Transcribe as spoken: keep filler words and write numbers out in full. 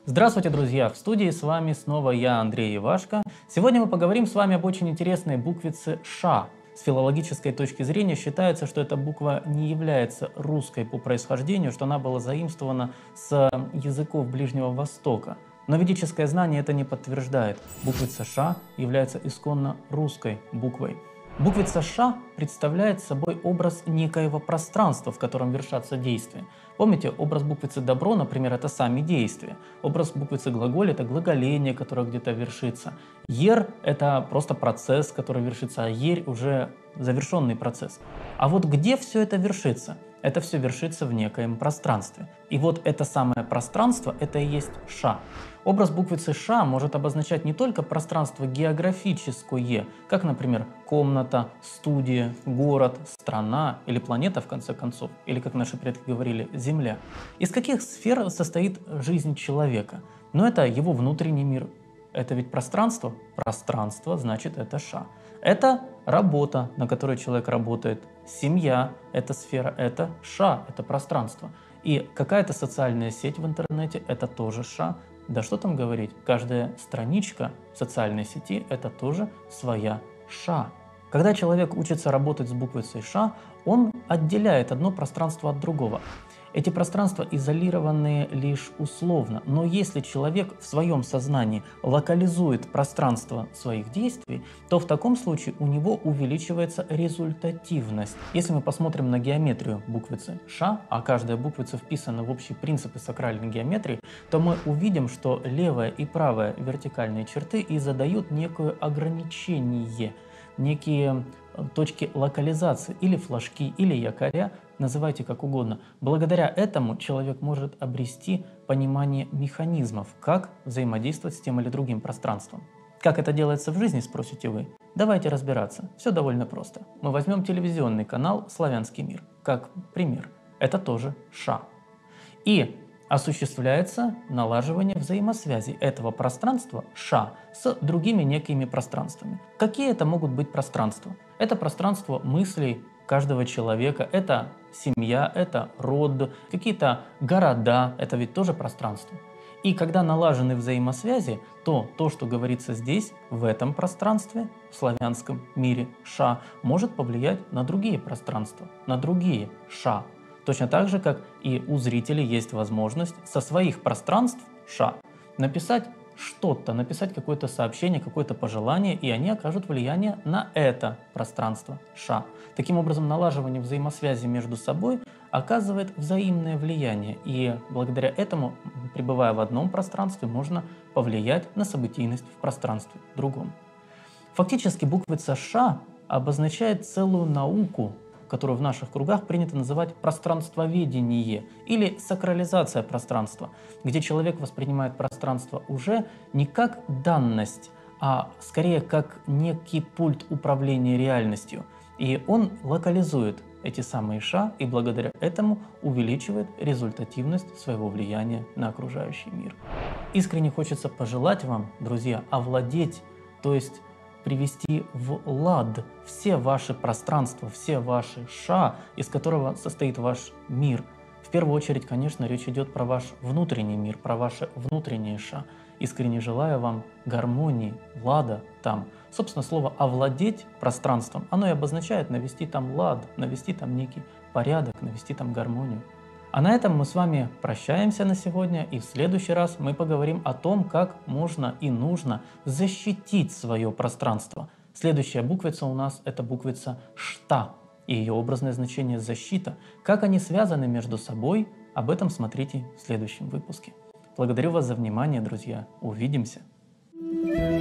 Здравствуйте, друзья! В студии с вами снова я, Андрей Ивашко. Сегодня мы поговорим с вами об очень интересной буквице «Ш». С филологической точки зрения считается, что эта буква не является русской по происхождению, что она была заимствована с языков Ближнего Востока. Но ведическое знание это не подтверждает. Буквица «Ш» является исконно русской буквой. Буквица «Ш» представляет собой образ некоего пространства, в котором вершатся действия. Помните, образ буквицы «добро», например, это сами действия. Образ буквицы «глаголь» — это глаголение, которое где-то вершится. «Ер» — это просто процесс, который вершится, а «ерь» — уже завершенный процесс. А вот где все это вершится? Это все вершится в некоем пространстве. И вот это самое пространство — это и есть «Ш». Образ буквицы «Ш» может обозначать не только пространство географическое, как, например, комната, студия, город, страна или планета, в конце концов, или, как наши предки говорили, Земля. Из каких сфер состоит жизнь человека? Но это его внутренний мир. Это ведь пространство? Пространство, значит, это «Ш». Это работа, на которой человек работает. Семья – это сфера, это «Ш», это пространство. И какая-то социальная сеть в интернете – это тоже «Ш». Да что там говорить, каждая страничка в социальной сети – это тоже своя «Ш». Когда человек учится работать с буквицей «Ш», он отделяет одно пространство от другого. Эти пространства изолированы лишь условно, но если человек в своем сознании локализует пространство своих действий, то в таком случае у него увеличивается результативность. Если мы посмотрим на геометрию буквицы «Ш», а каждая буквица вписана в общие принципы сакральной геометрии, то мы увидим, что левая и правая вертикальные черты и задают некое ограничение, некие точки локализации, или флажки, или якоря, называйте как угодно. Благодаря этому человек может обрести понимание механизмов, как взаимодействовать с тем или другим пространством. Как это делается в жизни, спросите вы? Давайте разбираться. Все довольно просто. Мы возьмем телевизионный канал «Славянский мир» как пример. Это тоже «Ш». И осуществляется налаживание взаимосвязи этого пространства «Ш» с другими некими пространствами. Какие это могут быть пространства? Это пространство мыслей каждого человека, это семья, это род, какие-то города, это ведь тоже пространство. И когда налажены взаимосвязи, то то, что говорится здесь, в этом пространстве, в славянском мире «Ш», может повлиять на другие пространства, на другие «Ш». Точно так же, как и у зрителей есть возможность со своих пространств «Ш» написать что-то, написать какое-то сообщение, какое-то пожелание, и они окажут влияние на это пространство «Ш». Таким образом, налаживание взаимосвязи между собой оказывает взаимное влияние, и благодаря этому, пребывая в одном пространстве, можно повлиять на событийность в пространстве другом. Фактически буквица «Ш» обозначает целую науку, которую в наших кругах принято называть пространствоведение или сакрализация пространства, где человек воспринимает пространство уже не как данность, а скорее как некий пульт управления реальностью. И он локализует эти самые «Ш» и благодаря этому увеличивает результативность своего влияния на окружающий мир. Искренне хочется пожелать вам, друзья, овладеть, то есть привести в лад все ваши пространства, все ваши «Ш», из которого состоит ваш мир. В первую очередь, конечно, речь идет про ваш внутренний мир, про ваше внутреннее «Ш». Искренне желаю вам гармонии, лада там. Собственно, слово «овладеть» пространством, оно и обозначает навести там лад, навести там некий порядок, навести там гармонию. А на этом мы с вами прощаемся на сегодня, и в следующий раз мы поговорим о том, как можно и нужно защитить свое пространство. Следующая буквица у нас это буквица «Шта», и ее образное значение «защита». Как они связаны между собой, об этом смотрите в следующем выпуске. Благодарю вас за внимание, друзья. Увидимся!